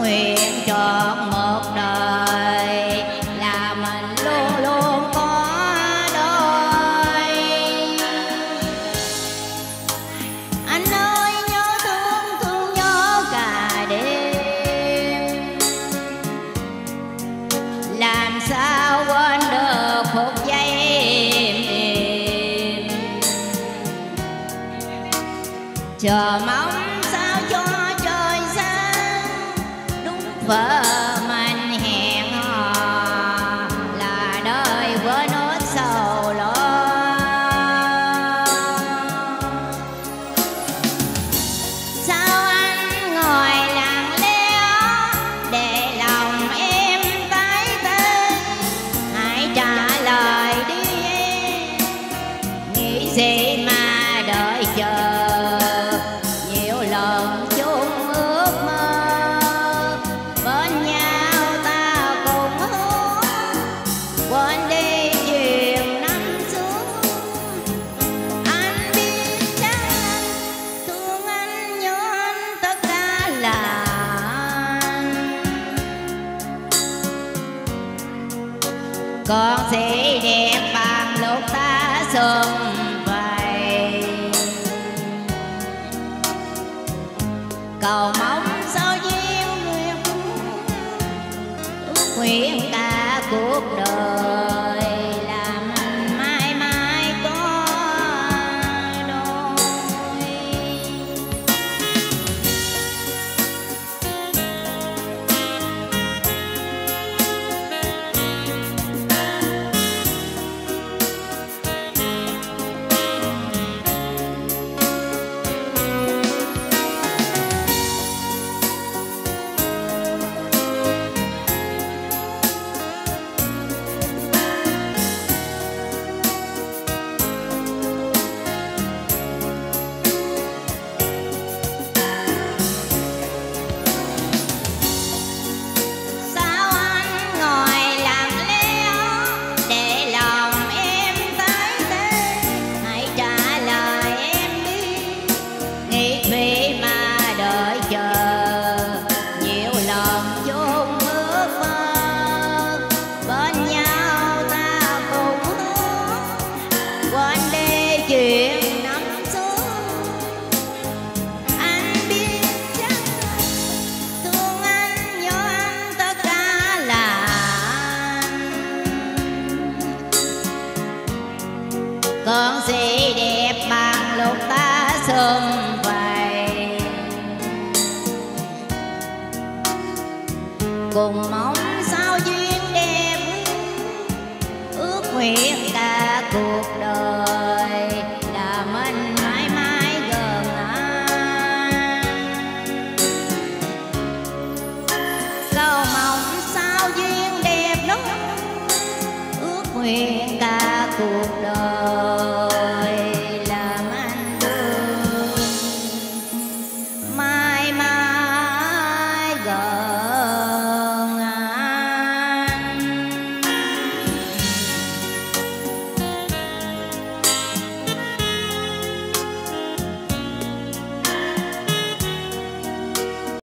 nguyện trọn một đời là mình luôn luôn có đôi. Anh ơi nhớ thương thương nhớ cả đêm, làm sao quên được phút giây êm đềm. Chờ mong sao cho trời sáng, đúng vợ mình hẹn hò là đời quên hết sầu lo. Sao anh ngồi lặng lẽ để lòng em tái tê? Hãy trả lời đi em, nghĩ gì mà đợi chờ. Nhiều lần chung ước mơ, bên nhau ta cùng hứa quên đi chuyện năm xưa. Anh biết chắc thương anh nhớ anh tất cả là anh. Còn gì đẹp bằng lúc ta sum vầy, cầu mong sao duyên nguyện ước nguyện cả cuộc đời là mình mãi mãi có đôi. Sao anh ngồi lặng lẽ để lòng em tái tê? Hãy trả lời em đi, nghĩ vì mà đợi chờ. Nhiều lần chung ước mơ, bên nhau ta cùng hứa quên đi chuyện năm xưa. Anh biết chắc thương anh nhớ anh tất cả là anh. Còn gì đẹp bằng lúc ta sum vầy, cùng mong sao duyên đẹp ước nguyện cả cuộc đời là mình mãi mãi gần anh. Cầu mong sao duyên đẹp đó ước nguyện cả cuộc